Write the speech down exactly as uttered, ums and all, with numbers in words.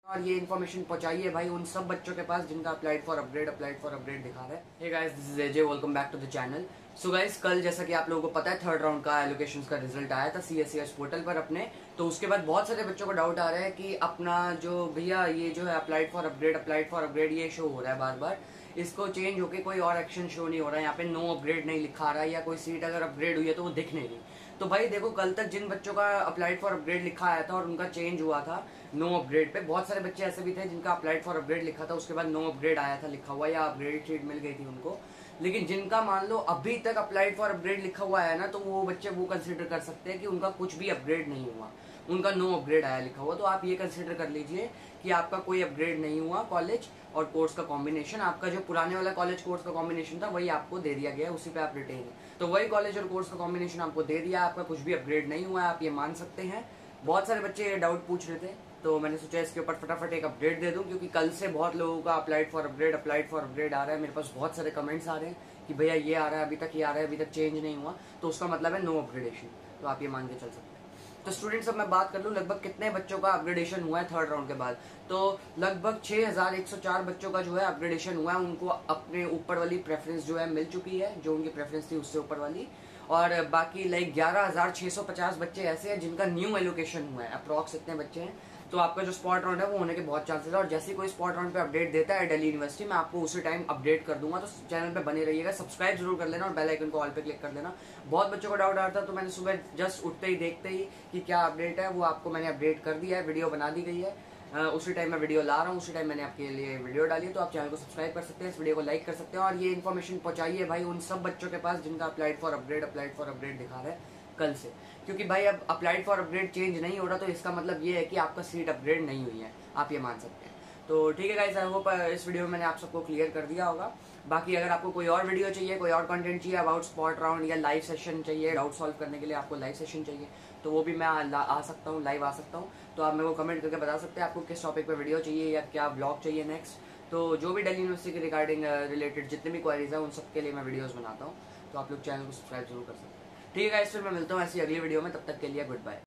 और ये इन्फॉर्मेशन पहुंचाइए भाई उन सब बच्चों के पास जिनका applied for upgrade applied for upgrade दिखा रहा है। Hey guys, this is AJ, welcome back to the channel. So guys, कल जैसा कि आप लोगों को पता है थर्ड राउंड का एलोकेशन का रिजल्ट आया था सीएससीएस पोर्टल पर अपने। तो उसके बाद बहुत सारे बच्चों को डाउट आ रहा है कि अपना जो भैया ये जो है applied for upgrade applied for upgrade ये शो हो रहा है बार बार, इसको चेंज होकर कोई और एक्शन शो नहीं हो रहा है। यहाँ पे नो अपग्रेड नहीं लिखा रहा है या कोई सीट अगर अपग्रेड हुई है तो वो दिख नहीं रही। तो भाई देखो, कल तक जिन बच्चों का अप्लाइड फॉर अपग्रेड लिखा आया था और उनका चेंज हुआ था नो अपग्रेड पे, बहुत सारे बच्चे ऐसे भी थे जिनका अप्लाइड फॉर अपग्रेड लिखा था उसके बाद नो अपग्रेड आया था लिखा हुआ या अपग्रेड सीट मिल गई थी उनको। लेकिन जिनका मान लो अभी तक अप्लाइड फॉर अपग्रेड लिखा हुआ है ना, तो वो बच्चे वो कंसिडर कर सकते हैं कि उनका कुछ भी अपग्रेड नहीं हुआ, उनका नो अपग्रेड आया लिखा हुआ। तो आप ये कंसिडर कर लीजिए कि आपका कोई अपग्रेड नहीं हुआ, कॉलेज और कोर्स का कॉम्बिनेशन, आपका जो पुराने वाला कॉलेज कोर्स का कॉम्बिनेशन था वही आपको दे दिया गया, उसी पे आप रिटेन है। तो वही कॉलेज और कोर्स का कॉम्बिनेशन आपको दे दिया, आपका कुछ भी अपग्रेड नहीं हुआ है, आप ये मान सकते हैं। बहुत सारे बच्चे ये डाउट पूछ रहे थे, तो मैंने सोचा इसके ऊपर फटाफट एक अपडेट दे दूं, क्योंकि कल से बहुत लोगों का applied for upgrade applied for upgrade आ रहा है। मेरे पास बहुत सारे कमेंट्स आ रहे हैं कि भैया ये आ रहा है, अभी तक ये आ रहा है, अभी तक चेंज नहीं हुआ, तो उसका मतलब है नो अपग्रेडेशन। तो आप ये मान के चल सकते हैं। तो स्टूडेंट्स, अब मैं बात कर लूं लगभग कितने बच्चों का अपग्रेडेशन हुआ है थर्ड राउंड के बाद, तो लगभग छह हजार एक सौ चार बच्चों का जो है अपग्रेडेशन हुआ है। उनको अपने ऊपर वाली प्रेफरेंस जो है मिल चुकी है, जो उनकी प्रेफरेंस थी उससे ऊपर वाली। और बाकी लाइक ग्यारह हजार छह सौ पचास बच्चे ऐसे हैं जिनका न्यू एलोकेशन हुआ है, अप्रॉक्स इतने बच्चे हैं। तो आपका जो स्पॉट राउंड है वो होने के बहुत चांसेस है। और जैसे कोई स्पॉट राउंड पे अपडेट देता है दिल्ली यूनिवर्सिटी, मैं आपको उसी टाइम अपडेट कर दूंगा। तो चैनल पे बने रहिएगा, सब्सक्राइब जरूर कर लेना और बेल आइकन को ऑल पे क्लिक कर देना। बहुत बच्चों को डाउट आ रहा था, तो मैंने सुबह जस्ट उठते ही देखते ही कि क्या अपडेट है वो आपको मैंने अपडेट कर दिया है, वीडियो बना दी गई है। Uh, उसी टाइम मैं वीडियो ला रहा हूँ, उसी टाइम मैंने आपके लिए वीडियो डाली है। तो आप चैनल को सब्सक्राइब कर सकते हैं, इस वीडियो को लाइक कर सकते हैं और ये इन्फॉर्मेशन पहुंचाइए भाई उन सब बच्चों के पास जिनका applied for upgrade applied for upgrade दिखा रहा है कल से। क्योंकि भाई अब अप्लाइड फॉर अपग्रेड चेंज नहीं हो रहा, तो इसका मतलब ये है कि आपका सीट अपग्रेड नहीं हुई है, आप ये मान सकते हैं। तो ठीक है गाइस, आई होप इस वीडियो में मैंने आप सबको क्लियर कर दिया होगा। बाकी अगर आपको कोई और वीडियो चाहिए, कोई और कंटेंट चाहिए अबाउट स्पॉट राउंड या लाइव सेशन चाहिए, डाउट सॉल्व करने के लिए आपको लाइव सेशन चाहिए, तो वो भी मैं आ, आ सकता हूँ, लाइव आ सकता हूँ। तो आप मेरे को कमेंट करके बता सकते हैं आपको किस टॉपिक पे वीडियो चाहिए या क्या ब्लॉग चाहिए नेक्स्ट। तो जो भी दिल्ली यूनिवर्सिटी के रिगार्डिंग रिलेटेड जितने भी क्वेरीज हैं उन सबके लिए मैं वीडियोस बनाता हूँ। तो आप लोग चैनल को सब्सक्राइब जरूर कर सकते हैं। ठीक है गाइस, फिर मैं मिलता हूँ ऐसी अगली वीडियो में, तब तक के लिए गुड बाय।